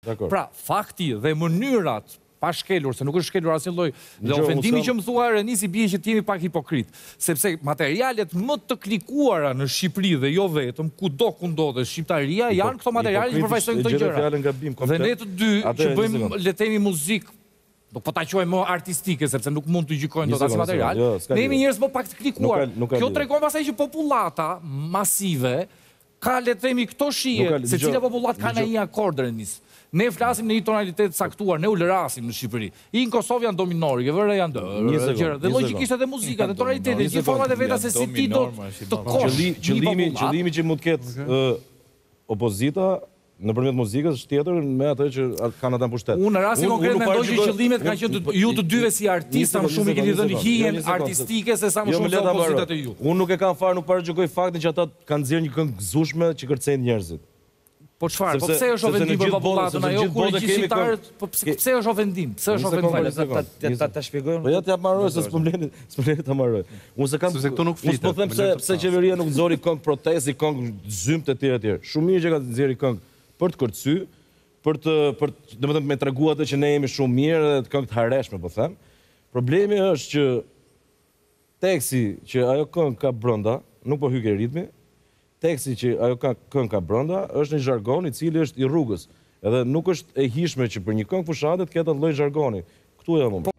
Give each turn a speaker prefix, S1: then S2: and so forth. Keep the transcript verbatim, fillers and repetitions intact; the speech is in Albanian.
S1: Pra, fakti dhe mënyrat pa shkelur, se nuk është shkelur asnjë lloj, dhe ofendimi që më thua Renisi bie që jemi pak hipokrit, sepse materialet më të klikuara në Shqipëri dhe jo vetëm, kudo ku ndodhet shqiptaria, janë këto materiale që përfaqësojnë këto gjëra. Dhe ne të dy që bëjmë le të themi muzikë, nuk po ta quajmë më artistike, sepse nuk mund të gjykojnë dot as material. Ne jemi njerëz më pak të klikuar. Kjo tregon pastaj që popullata masive ka le të themi këto shije, se cila popullat ka në një akord Renis. Ne flasim në një tonalitet saktuar, ne u lërasim në Shqipëri. I në Kosovë janë dominori, ke vëre janë të gjëra. Dhe logjikisht edhe muzika, dhe tonalitetet, gjithë format e veta se si ti do të kosh.
S2: Qëllimi që mund të ketë opozita nëpërmjet muzikës është tjetër me atë që kanë ata në pushtet.
S1: Unë në rastin konkret mendoj që qëllimet kanë qenë ju të dyve si artistë, më shumë i keni dhënë hijen artistike se sa më shumë se opozitat e ju.
S2: Unë nuk e kam fare, nuk paraqyjoj faktin që ata kanë nxjerrë një këngë gëzueshme që kërcejnë njerëzit.
S1: Po çfarë? Po pse është ofendim për popullatën ajo kur i shqiptarët? Po pse është ofendim? Pse është ofendim?
S3: Ta ta shpjegojmë.
S2: Po ja t'jap marroj se s'po mbledh, s'po mbledh ta marroj. Unë se kam
S4: sepse këtu nuk flitet.
S2: Unë po them pse pse qeveria nuk nxori këngë protesti, këngë zymt e tjera etj. Shumë mirë që ka nxjerrë këngë për të kërcy, për të për domethënë me tregu atë që ne jemi shumë mirë dhe të këngë të harreshme po them. Problemi është që teksti që ajo këngë ka brenda, nuk po hyj ke ritmi. Teksti që ajo ka këngë ka brenda është një zhargon i cili është i rrugës. Edhe nuk është e hishme që për një këngë fushate të ketë atë lloj zhargoni. Ktu jam unë.